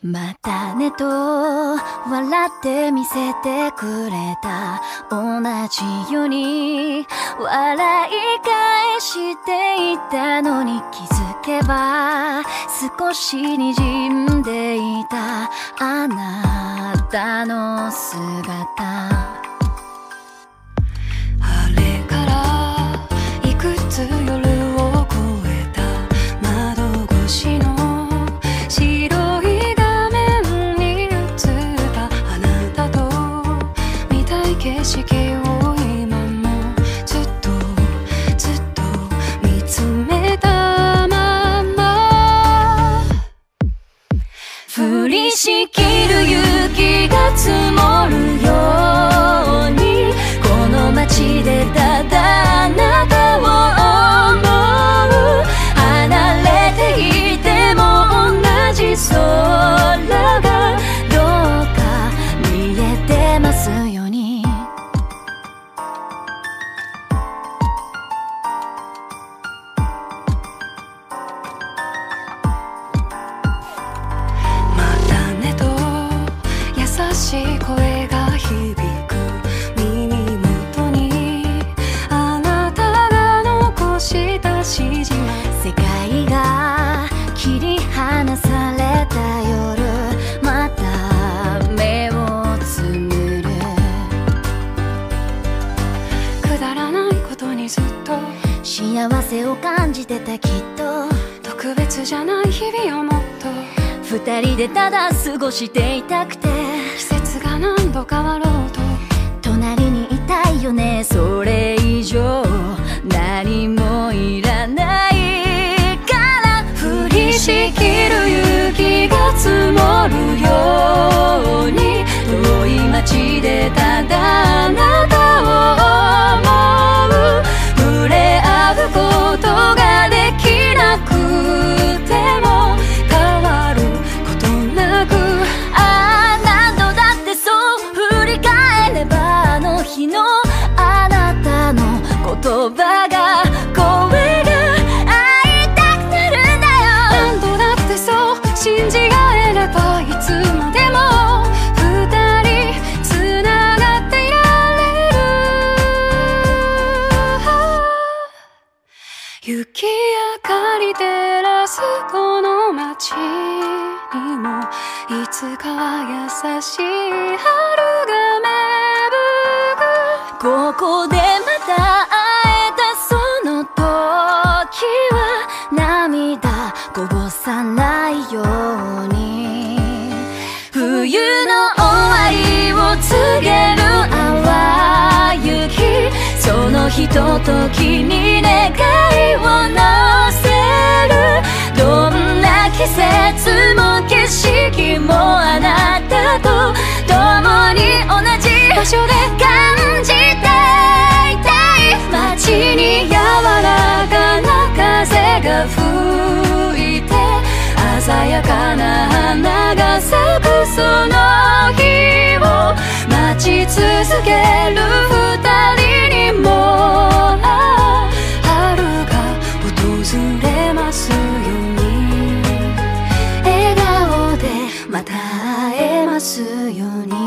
またねと笑って見せてくれた、同じように笑い返していたのに、気づけば少し滲んでいたあなたの姿。 あれからいくつ夜を越えた、窓越しの白い画面に映ったあなたと見たい景色を今もずっと見つめたまま、降りしきる雪が積もるように、この街でただあなたを思う。離れていても同じ空がどうか見えてますように。またねと優しい声が響く耳元に、あなたが残した指示が、 世界が切り離された夜、また目をつむる。 くだらないことにずっと幸せを感じてた、きっと特別じゃない日々をもっと二人でただ過ごしていたくて、 季節が何度変わろうと隣にいたいよね、それ以上何もいらないから。 降りしきる雪が積もるように、遠い街でただあなたを思う。触れ合うことができなくても変わることなく、 ああ何度だってそう振り返れば、あの日のあなたの言葉が声が会いたくなるんだよ。 何度だってそう信じ合えれば、いつまでも二人つながっていられる。雪明かり照らすこの街にも、いつかは優しい春が芽吹く。 ここでまた会えたその時は、涙こぼさないように、冬の終わりを告げる淡雪、そのひとときに願いを乗せる。どんな季節も景色もあなたと共に同じ場所で感じていたい。街に柔らかな風が吹いて、鮮やかな花が咲くその日を待ち続ける二人にも、春が訪れますように、笑顔でまた会えますように。